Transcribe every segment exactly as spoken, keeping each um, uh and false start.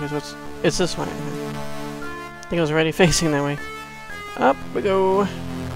Okay, so it's, it's this way. I think I was already facing that way. Up we go.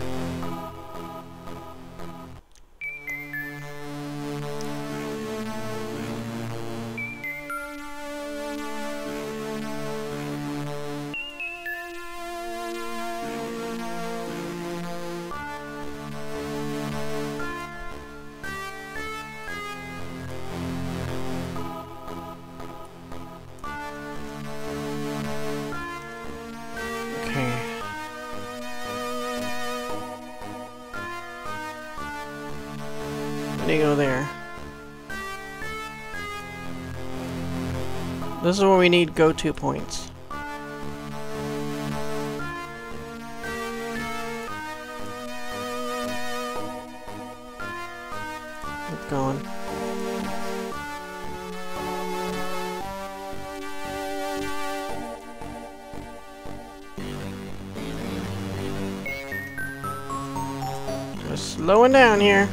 You go there. This is where we need go-to points. Keep going. Just slowing down here.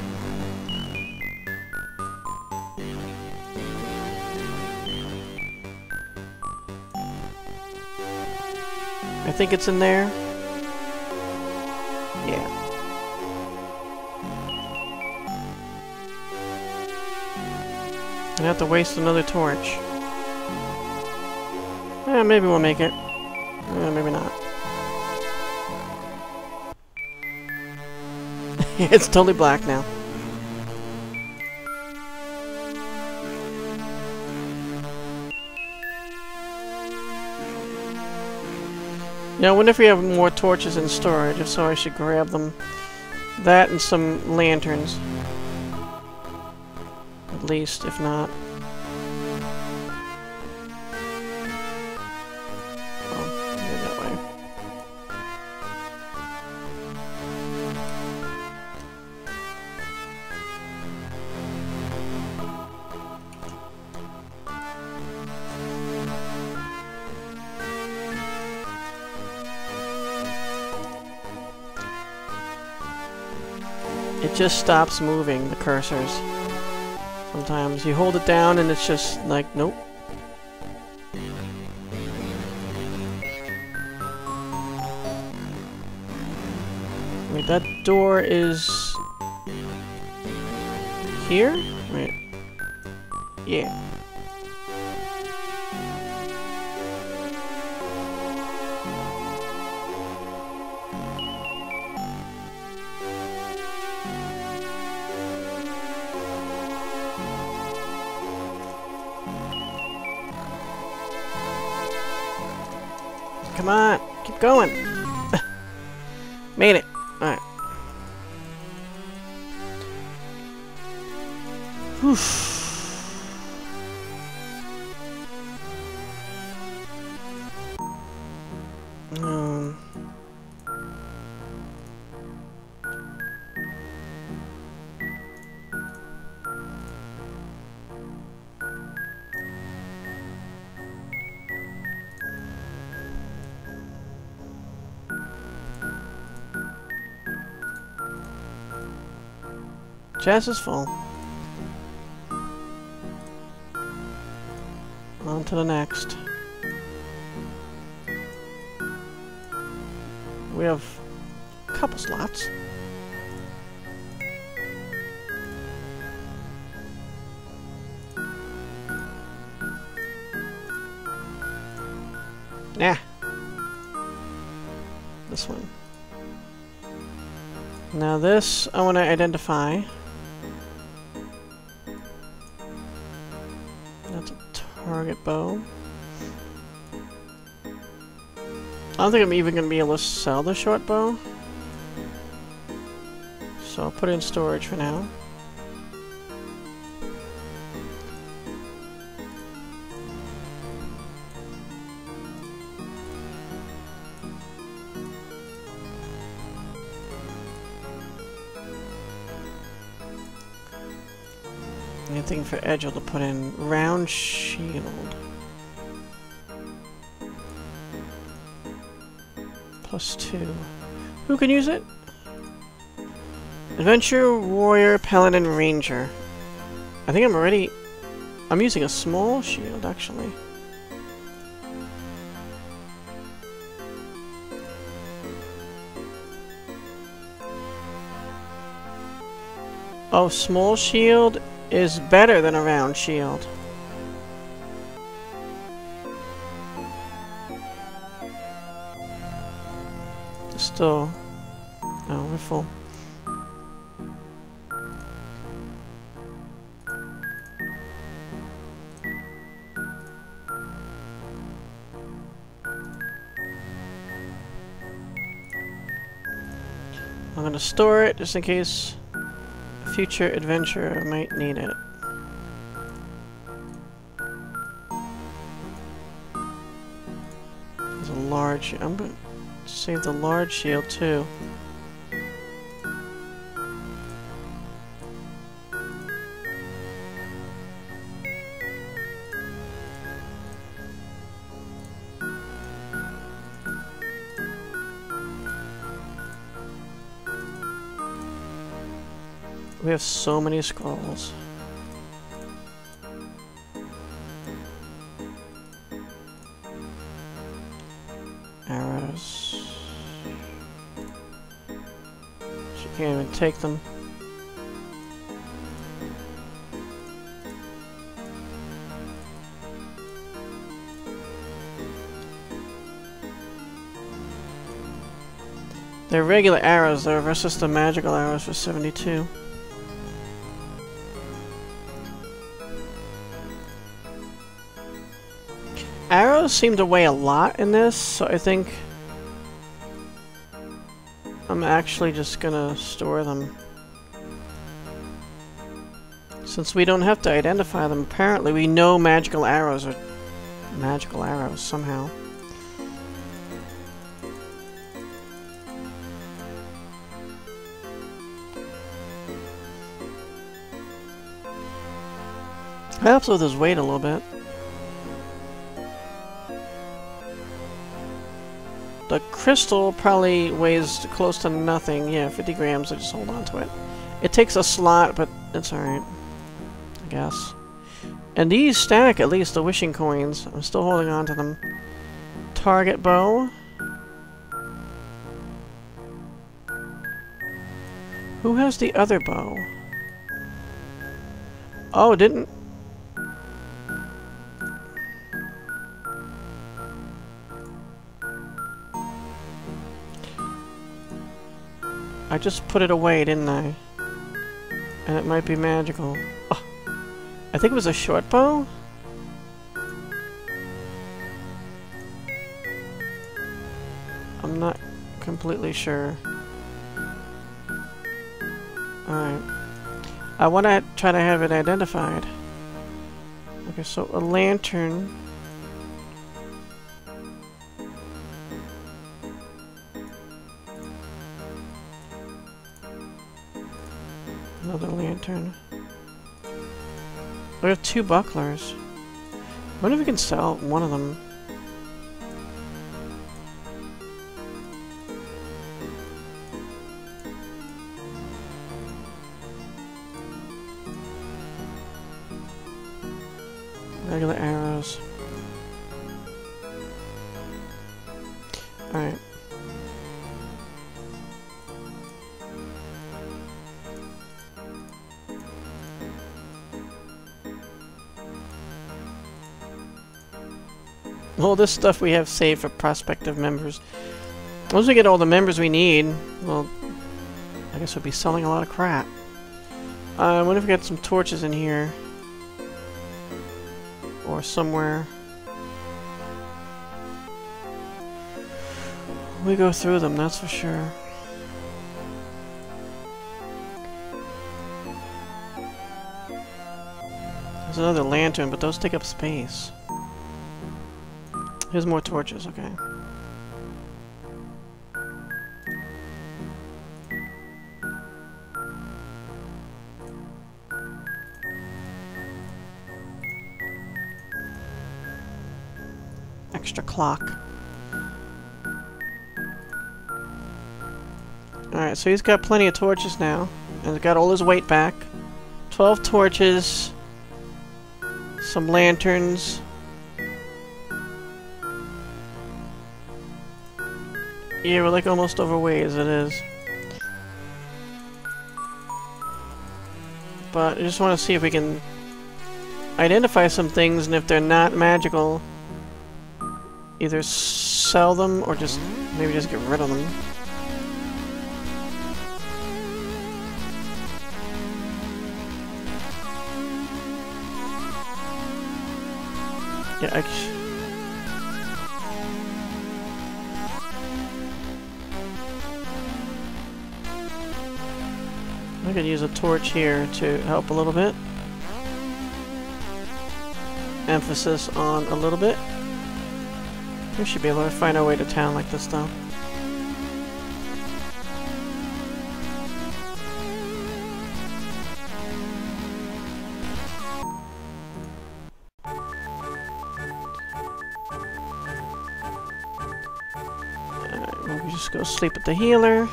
I think it's in there. Yeah. I have to waste another torch. Eh, maybe we'll make it. Eh, maybe not. It's totally black now. Yeah, I wonder if we have more torches in storage. If so, I should grab them. That and some lanterns. At least, if not. Oh, yeah, that way. It just stops moving, the cursors. Sometimes you hold it down and it's just like, nope. Wait, that door is here? Wait. Yeah. Come on, keep going. Made it. Alright. Whew. Um. Chest is full. On to the next. We have a couple slots. Nah. This one. Now this, I want to identify. That's a target bow. I don't think I'm even going to be able to sell the short bow. So I'll put it in storage for now. Anything for Edgel to put in. Round shield. Plus two. Who can use it? Adventure, Warrior, Paladin, Ranger. I think I'm already... I'm using a small shield, actually. Oh, small shield is better than a round shield. Still... Oh, we're full. I'm gonna store it just in case a future adventurer might need it. There's a large... I'm gonna save the large shield too. We have so many scrolls. Arrows. She can't even take them. They're regular arrows though versus the magical arrows for seventy-two. Arrows seem to weigh a lot in this, so I think I'm actually just gonna store them. Since we don't have to identify them, apparently we know magical arrows are magical arrows somehow. Helps with his weight a little bit. The crystal probably weighs close to nothing. Yeah, fifty grams, so just hold on to it. It takes a slot, but it's alright, I guess. And these stack, at least, the wishing coins. I'm still holding on to them. Target bow. Who has the other bow? Oh, didn't... I just put it away, didn't I? And it might be magical. Oh, I think it was a short bow? I'm not completely sure. Alright. I want to try to have it identified. Okay, so a lantern. Another lantern. We have two bucklers. I wonder if we can sell one of them. Regular arrows. Alright. All this stuff we have saved for prospective members. Once we get all the members we need, well, I guess we'll be selling a lot of crap. Uh, I wonder if we got some torches in here. Or somewhere. We go through them, that's for sure. There's another lantern, but those take up space. Here's more torches, okay. Extra clock. Alright, so he's got plenty of torches now. And he's got all his weight back. twelve torches. Some lanterns. Yeah, we're like almost overweight as it is. but I just want to see if we can identify some things, and if they're not magical, either sell them or just maybe just get rid of them. Yeah, I I could use a torch here to help a little bit. Emphasis on a little bit. We should be able to find our way to town like this, though. Alright, maybe just go sleep at the healer.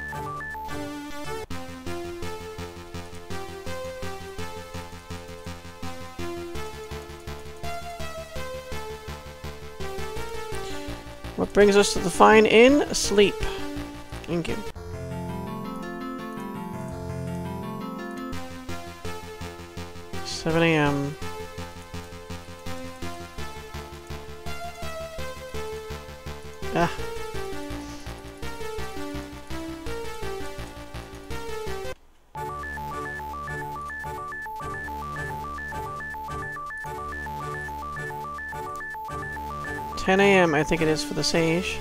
What brings us to the fine inn? Sleep. Thank you. seven A M Ah. ten A M I think it is for the sage.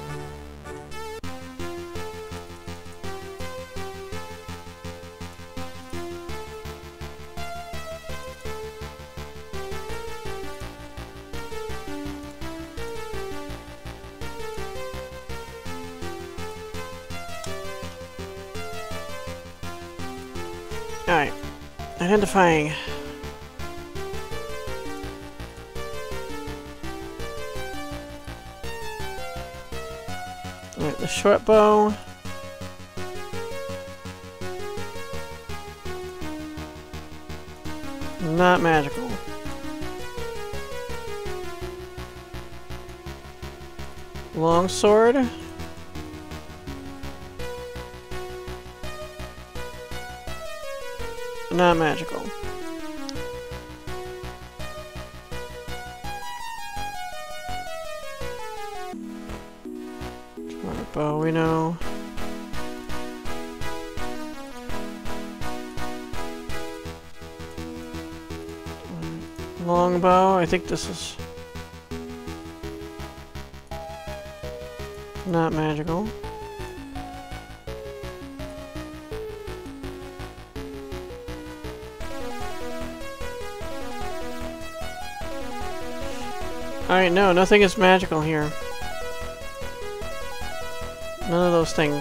Alright. Identifying. Alright, the short bow. Not magical. Long sword. Not magical. Short bow, we know. Long bow, I think this is not magical. Alright, no, nothing is magical here. None of those things.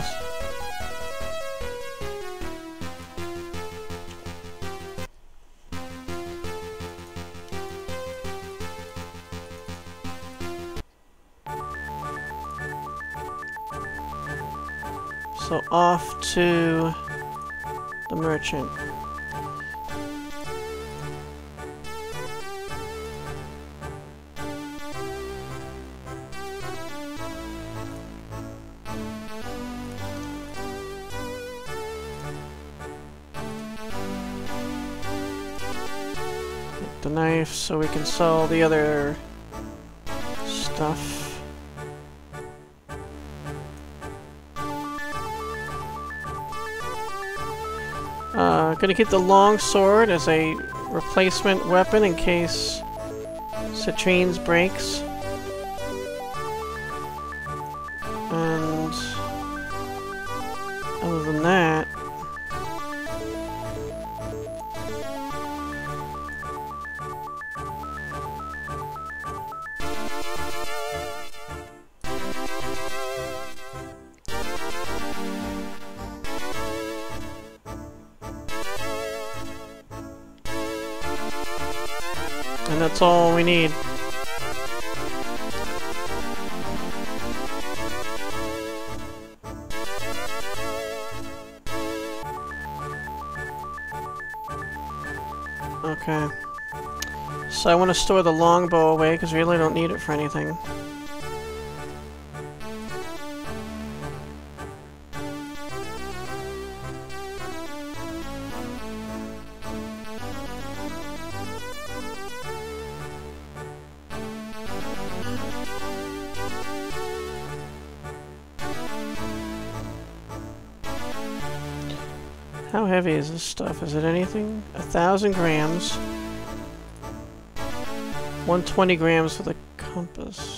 So off to the merchant. Get the knife so we can sell the other stuff. Uh, gonna keep the long sword as a replacement weapon in case Citrine's breaks. And other than that, and that's all we need. Okay. So I want to store the longbow away because we really don't need it for anything. How heavy is this stuff? Is it anything? A thousand grams. one hundred twenty grams for the compass.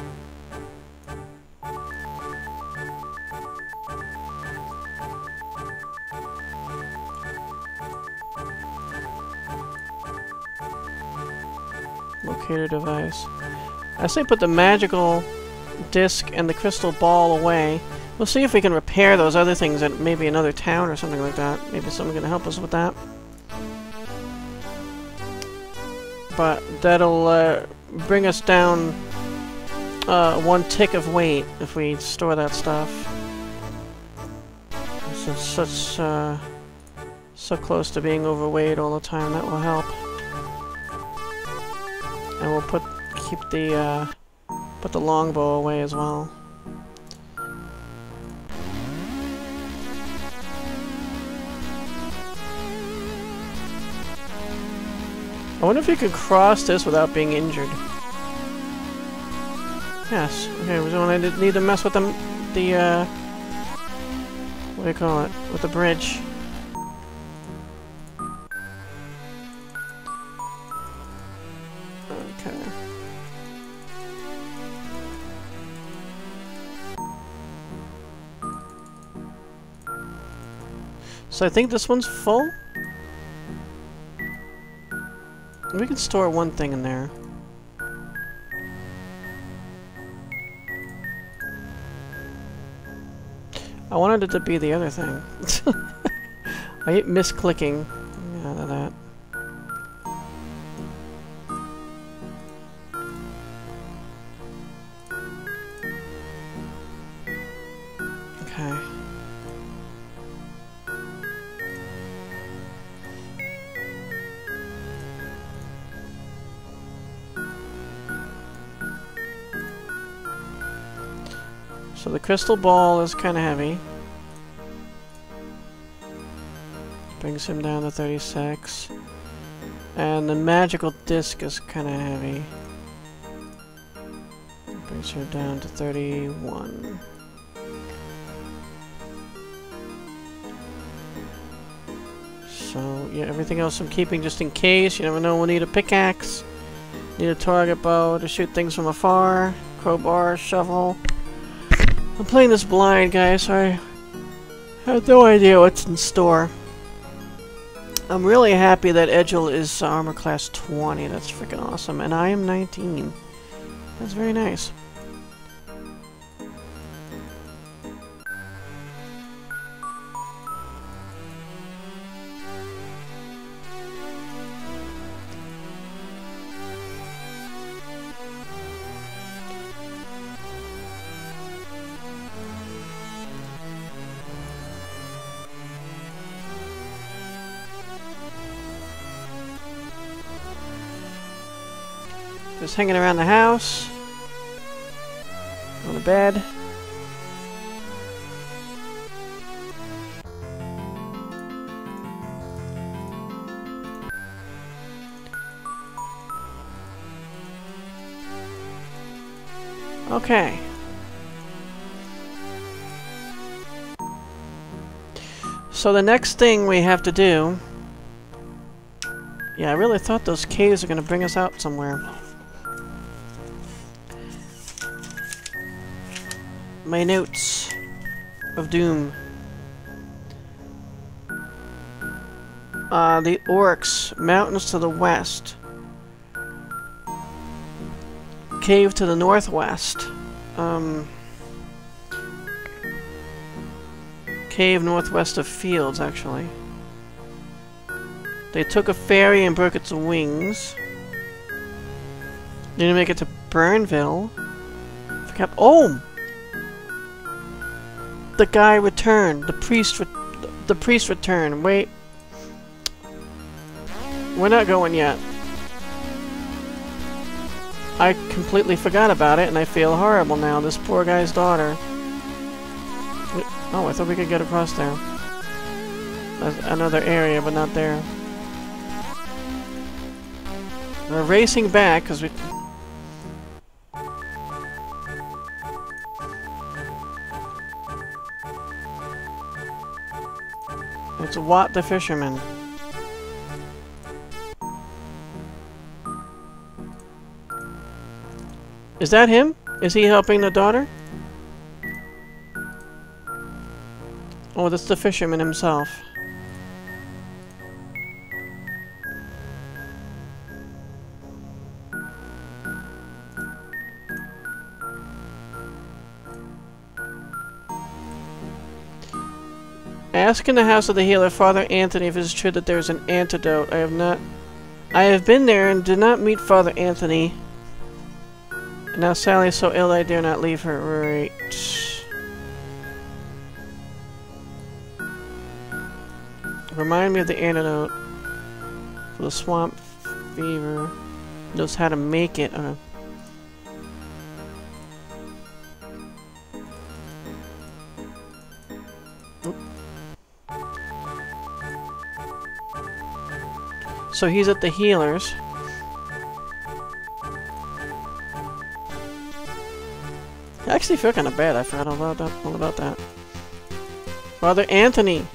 Locator device. I say put the magical disc and the crystal ball away. We'll see if we can repair those other things at maybe another town or something like that. Maybe someone can help us with that. But that'll uh, bring us down uh, one tick of weight if we store that stuff. So it's such uh, so close to being overweight all the time. That will help. And we'll put keep the uh, put the longbow away as well. I wonder if you could cross this without being injured. Yes. Okay, we don't need to mess with the the uh, what do you call it? With the bridge. Okay. So I think this one's full. We can store one thing in there. I wanted it to be the other thing. I hate misclicking out of that. Okay. So the crystal ball is kind of heavy. Brings him down to thirty-six. And the magical disc is kind of heavy. Brings her down to thirty-one. So, yeah, everything else I'm keeping just in case. You never know, we'll need a pickaxe. Need a target bow to shoot things from afar. Crowbar, shovel. I'm playing this blind, guys, so I have no idea what's in store. I'm really happy that Edgel is armor class twenty. That's freaking awesome. And I am nineteen. That's very nice. Just hanging around the house. On the bed. Okay. So the next thing we have to do... Yeah, I really thought those caves are going to bring us out somewhere. My notes of doom. Uh, the orcs, mountains to the west. Cave to the northwest. Um, cave northwest of fields, actually. They took a ferry and broke its wings. Didn't make it to Burnville. Forgot. Oh! The guy returned. The priest. Re the priest returned. Wait. We're not going yet. I completely forgot about it, and I feel horrible now. This poor guy's daughter. We oh, I thought we could get across there. That's another area, but not there. We're racing back because we. It's Watt the Fisherman. Is that him? Is he helping the daughter? Oh, that's the fisherman himself. Ask in the house of the healer, Father Anthony, if it is true that there is an antidote. I have not... I have been there and did not meet Father Anthony. Now Sally is so ill I dare not leave her. Right. Remind me of the antidote for the swamp fever. Knows how to make it. Okay. So he's at the healer's. I actually feel kind of bad. I forgot all about that. All about that. Father Anthony,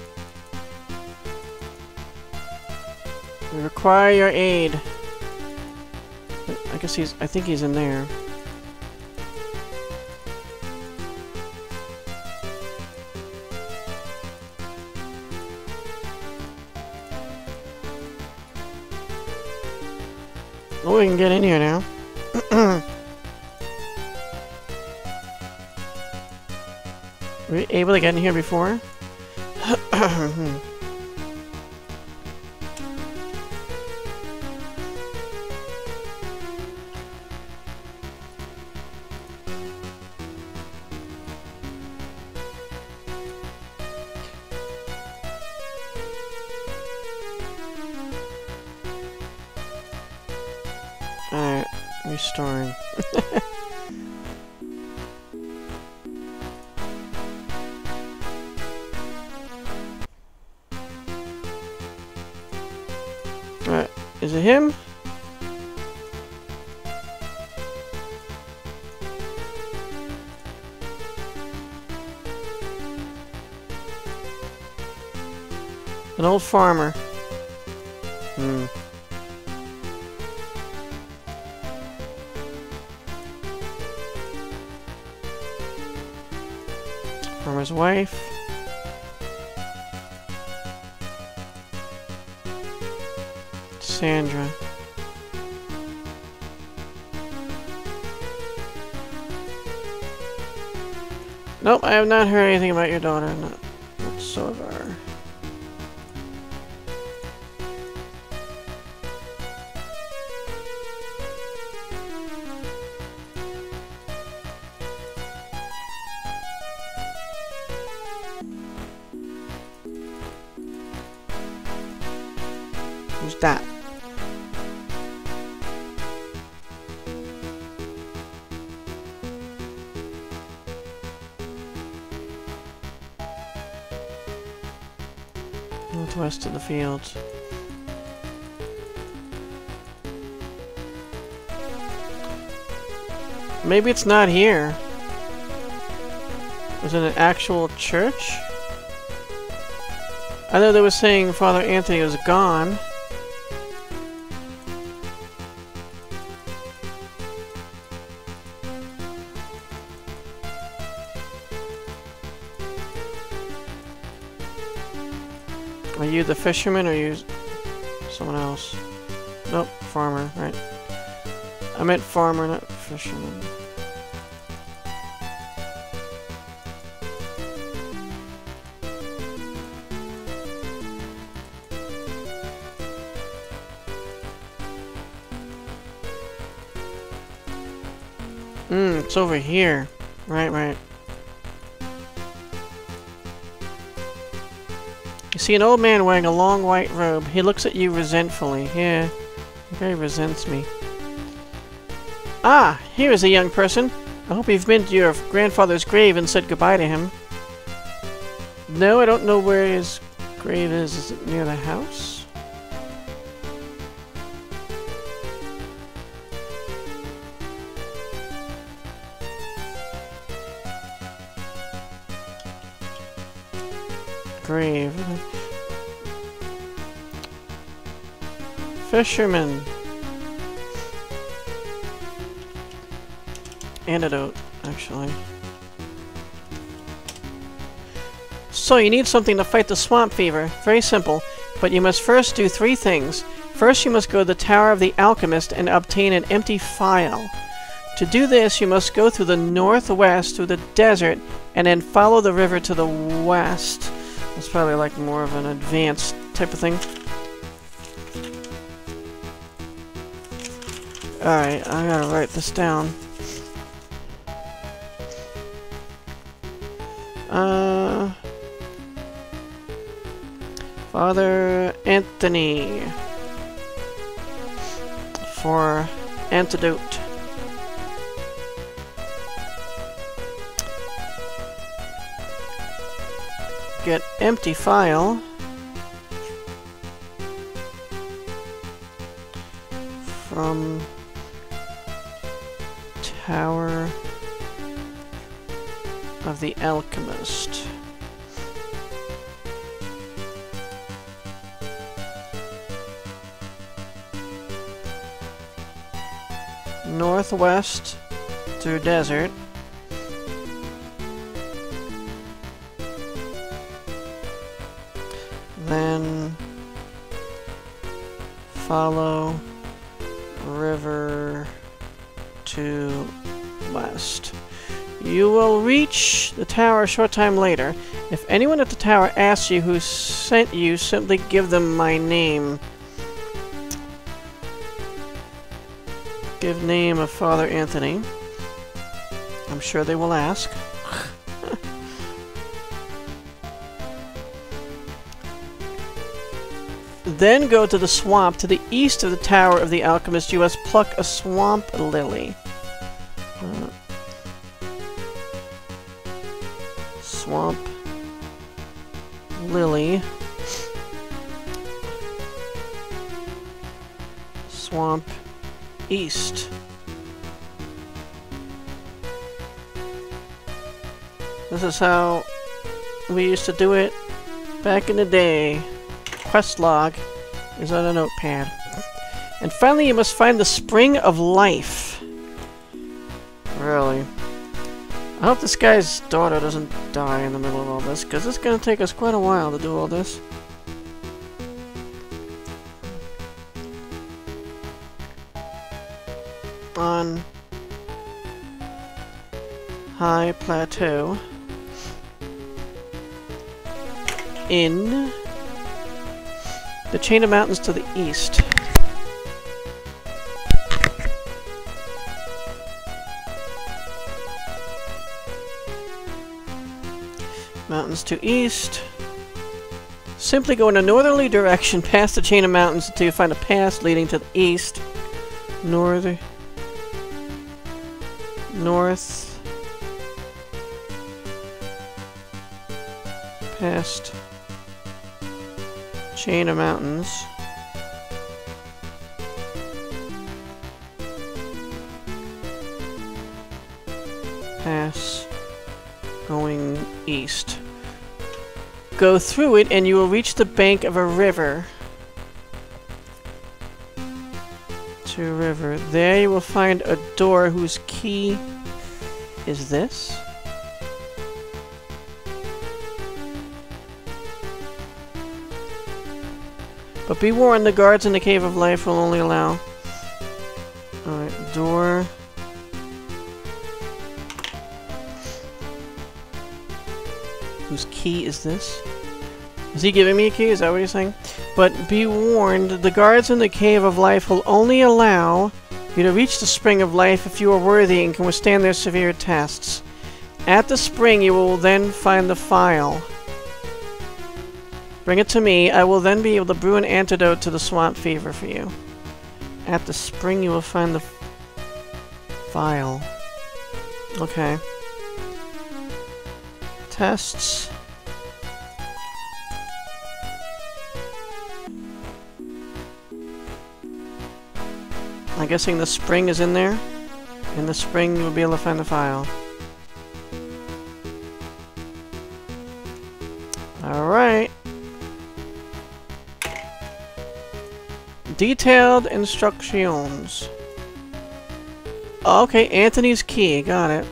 we require your aid. I guess he's. I think he's in there. Oh, we can get in here now. Were we able to get in here before? Alright, restoring. Alright, is it him? An old farmer. Hmm. Farmer's wife. Sandra. Nope, I have not heard anything about your daughter, not whatsoever. Who's that? Northwest of the fields. Maybe it's not here. Was it an actual church? I know they were saying Father Anthony was gone. Are you the fisherman or are you someone else? Nope, farmer, right. I meant farmer, not fisherman. Hmm, it's over here. Right, right. You see an old man wearing a long white robe. He looks at you resentfully. Yeah, he very resents me. Ah, here is a young person. I hope you've been to your grandfather's grave and said goodbye to him. No, I don't know where his grave is. Is it near the house? Grave. Fisherman. Antidote, actually. So you need something to fight the swamp fever. Very simple. But you must first do three things. First, you must go to the Tower of the Alchemist and obtain an empty phial. To do this, you must go through the northwest, through the desert, and then follow the river to the west. That's probably like more of an advanced type of thing. Alright, I gotta write this down. Uh... Father Anthony for antidote. Get empty phial from Tower of the Alchemist. Northwest through desert. Then follow river to west. You will reach the tower a short time later. If anyone at the tower asks you who sent you, simply give them my name. Give name of Father Anthony. I'm sure they will ask. Then go to the swamp to the east of the Tower of the Alchemist. You must pluck a swamp lily. Uh, swamp lily. Swamp east. This is how we used to do it back in the day. Quest log is on a notepad. And finally, you must find the Spring of Life. Really. I hope this guy's daughter doesn't die in the middle of all this, because it's going to take us quite a while to do all this. On High Plateau in the chain of mountains to the east. Mountains to east. Simply go in a northerly direction past the chain of mountains until you find a pass leading to the east. North. North. Past chain of mountains. Pass going east. Go through it and you will reach the bank of a river. To a river. There you will find a door whose key is this. But be warned, the guards in the Cave of Life will only allow... Alright, door... Whose key is this? Is he giving me a key? Is that what he's saying? But be warned, the guards in the Cave of Life will only allow you to reach the Spring of Life if you are worthy and can withstand their severe tests. At the spring, you will then find the phial. Bring it to me. I will then be able to brew an antidote to the swamp fever for you. At the spring, you will find the phial. Okay. Tests. I'm guessing the spring is in there. In the spring, you will be able to find the phial. Alright. Detailed instructions. Oh, okay, Anthony's key. Got it.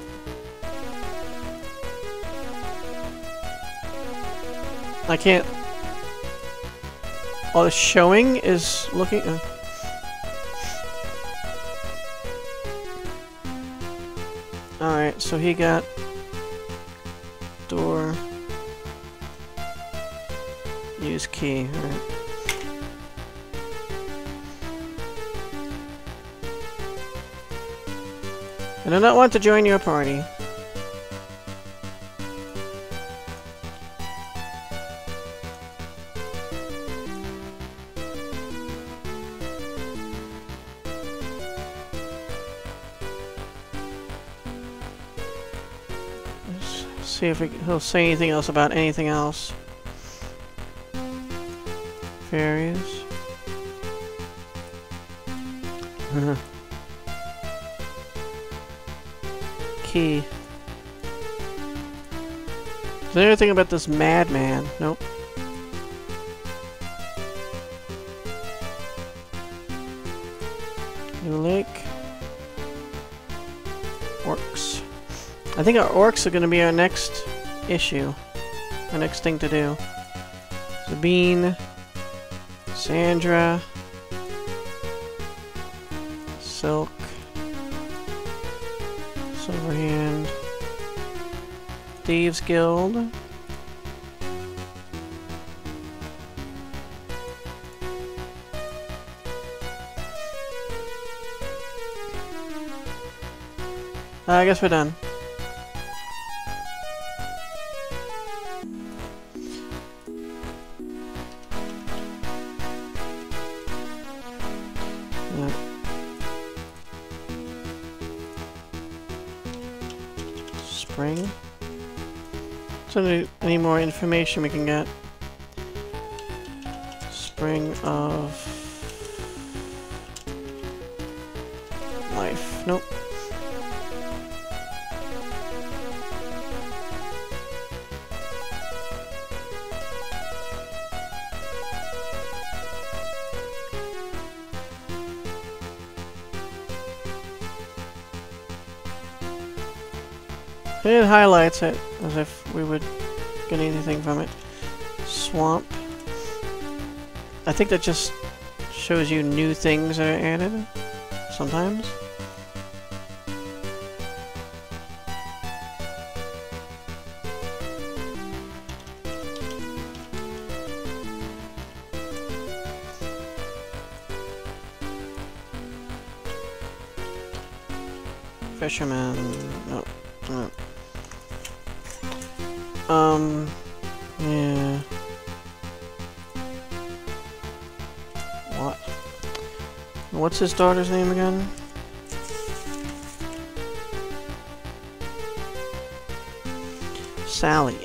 I can't... Oh, the showing is looking... Uh. Alright, so he got... Door... Use key. Alright. I do not want to join your party. Let's see if we, he'll say anything else about anything else. Fairies. Key. Is there anything about this madman? Nope. New lake. Orcs. I think our orcs are going to be our next issue. Our next thing to do. Sabine. Sandra. Silk. Silverhand. Thieves Guild. Uh, I guess we're done. Yeah. Spring. Is there any, any more information we can get? Spring of life. Nope. It highlights it as if we would get anything from it. Swamp. I think that just shows you new things that are added sometimes. Fisherman. No. No. Um, yeah. What? What's his daughter's name again? Sally.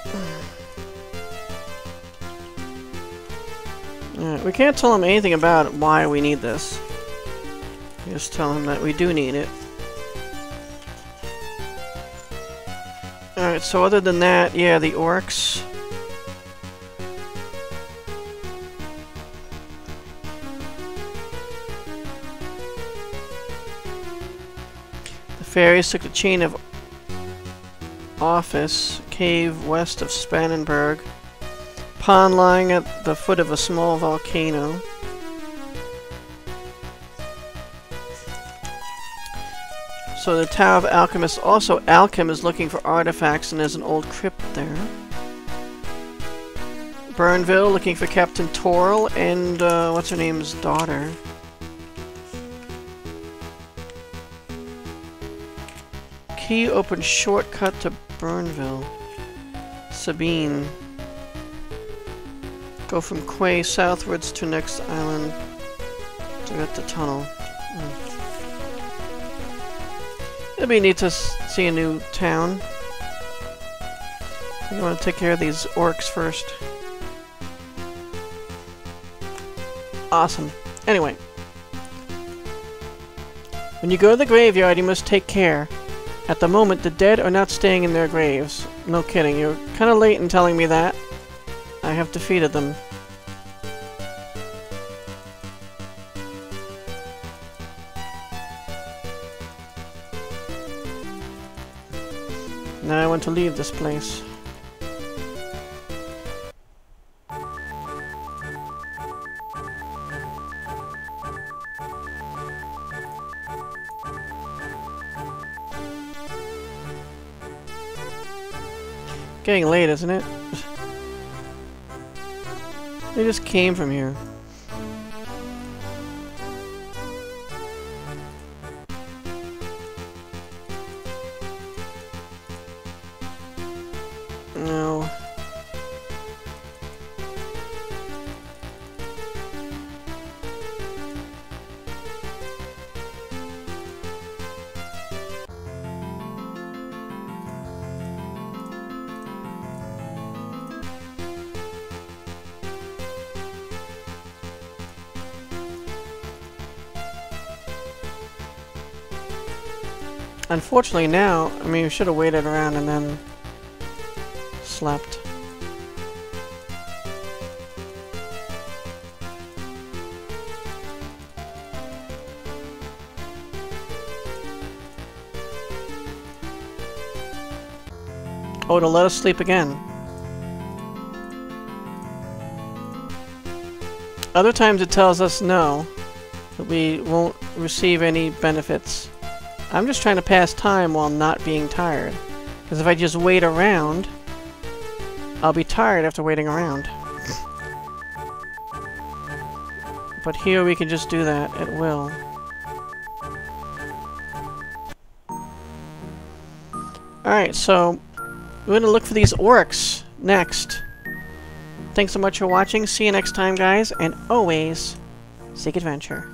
Alright, we can't tell him anything about why we need this. Just tell him that we do need it. Alright, so other than that, yeah, the orcs. The fairies took the chain of office, cave west of Spannenberg, pond lying at the foot of a small volcano. So the Tower of Alchemists, also Alchem is looking for artifacts and there's an old crypt there. Burnville looking for Captain Torl and uh, what's her name's daughter. Key open shortcut to Burnville. Sabine. Go from Quay southwards to next island to get the tunnel. Mm. It'd be neat to s see a new town. You want to take care of these orcs first. Awesome. Anyway. When you go to the graveyard, you must take care. At the moment, the dead are not staying in their graves. No kidding, you're kind of late in telling me that. I have defeated them. Now I want to leave this place. Getting late, isn't it? They just came from here. No. Unfortunately now, I mean, we should have waited around and then slept. Oh, to let us sleep again. Other times it tells us no, that we won't receive any benefits. I'm just trying to pass time while not being tired. Because if I just wait around, I'll be tired after waiting around. But here we can just do that at will. Alright, so we're going to look for these orcs next. Thanks so much for watching. See you next time, guys. And always, seek adventure.